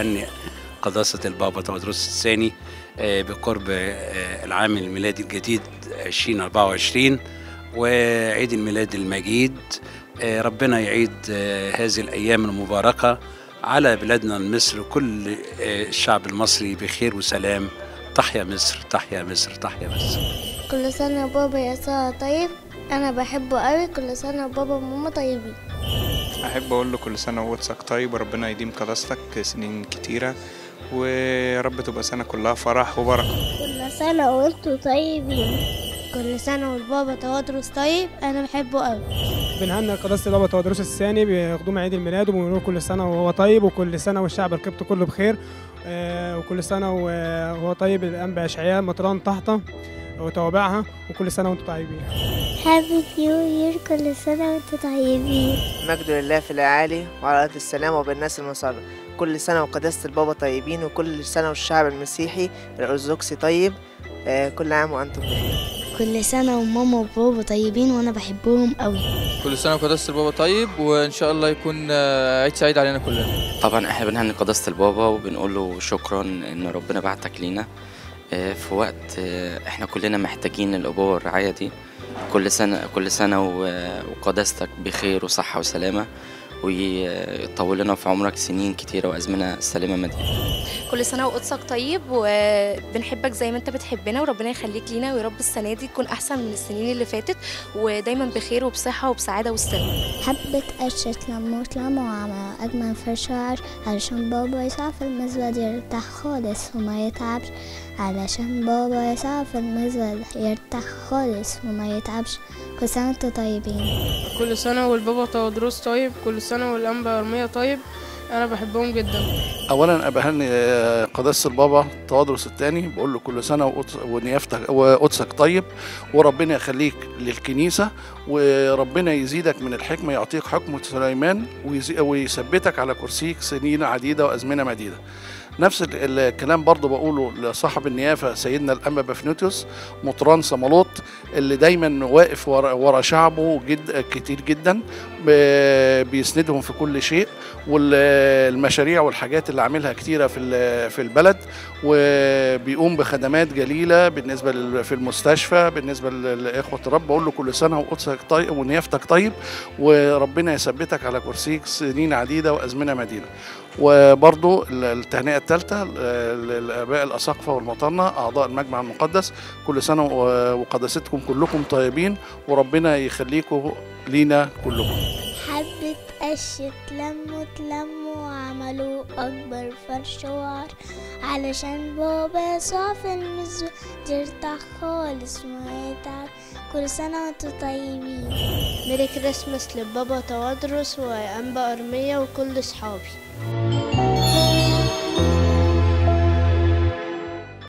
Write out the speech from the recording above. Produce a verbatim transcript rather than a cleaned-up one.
بهنئ قداسة البابا تودروس الثاني بقرب العام الميلادي الجديد ألفين وأربعة وعشرين وعيد الميلاد المجيد. ربنا يعيد هذه الأيام المباركة على بلادنا مصر وكل الشعب المصري بخير وسلام. تحيا مصر، تحيا مصر، تحيا مصر. كل سنة بابا يسوع طيب، أنا بحبه قوي. كل سنة بابا وماما طيبين. أحب أقول له كل سنة وقدسك طيب وربنا يديم قداستك سنين كتيرة، ويا رب تبقى سنة كلها فرح وبركة. كل سنة وانتوا طيبين. كل سنة والبابا تودروس طيب، أنا بحبه قوي. بنهنئ قداسة البابا تودروس الثاني بقدوم عيد الميلاد، وبنقول كل سنة وهو طيب، وكل سنة والشعب القبطي كله بخير، وكل سنة وهو طيب. الأنبا إشعياء مطران طحطة وتوابعها، وكل سنة وانتم طيبين. هابي نيو يير، كل سنة وانتم طيبين. مجد لله في الأعالي وعلى أرض السلام وبالناس المسرة. كل سنة وقداسة البابا طيبين، وكل سنة والشعب المسيحي الأرثوذكسي طيب. كل عام وأنتم بخير. كل سنة وماما وبابا طيبين وأنا بحبهم قوي. كل سنة وقداسة البابا طيب، وإن شاء الله يكون عيد سعيد علينا كلنا. طبعا احنا بنهني قداسة البابا وبنقول له شكرا إن ربنا بعتك لينا في وقت احنا كلنا محتاجين الأبوة والرعاية دي. كل سنة كل سنة وقداستك بخير وصحة وسلامة، ويطول لنا في عمرك سنين كتيرة وأزمنة سلامة مدينة. كل سنة وقدسك طيب، وبنحبك زي ما انت بتحبنا، وربنا يخليك لينا، ويا رب السنة دي تكون أحسن من السنين اللي فاتت، ودايما بخير وبصحة وبسعادة والسلام. حبة قشة لموت لما وعمل أجمل في الشعر، علشان بابا يسعى في المزود يرتاح خالص وما يتعبش. علشان بابا يسعى في المزود يرتاح خالص وما يتعبش. كل سنة وانتم طيبين. كل سنة والبابا تودروس طيب، كل سنة والأنبا أرمية طيب، أنا بحبهم جدا. أولا أبهني قداسة البابا تودروس الثاني، بقول له كل سنة ونيافتك وقدسك طيب، وربنا يخليك للكنيسة، وربنا يزيدك من الحكمة، يعطيك حكمة سليمان، ويثبتك على كرسيك سنين عديدة وأزمنة مديدة. نفس الكلام برضه بقوله لصاحب النيافة سيدنا الأنبا بافنوتيوس مطران صمالوط، اللي دايما واقف ورا شعبه جد كتير جدا، بيسندهم في كل شيء، والمشاريع والحاجات اللي عاملها كتيرة في في البلد، وبيقوم بخدمات جليلة بالنسبة في المستشفى بالنسبة لإخوة الرب. بقول له كل سنة وقدسك طيب ونيافتك طيب، وربنا يثبتك على كرسيك سنين عديدة وأزمنة مديدة. وبرضو التهنئة الثالثة للآباء الأساقفة والمطنة أعضاء المجمع المقدس، كل سنة وقداستكم كلكم طيبين، وربنا يخليكم لينا كلكم. حبة قشة تلموا تلموا وعملوا أكبر فرش وعر، علشان بابا يسوع في المزود يرتاح خالص وما يتعب. كل سنة وانتم طيبين. ميري كريسماس لبابا تودروس وأنبا أرمية وكل صحابي.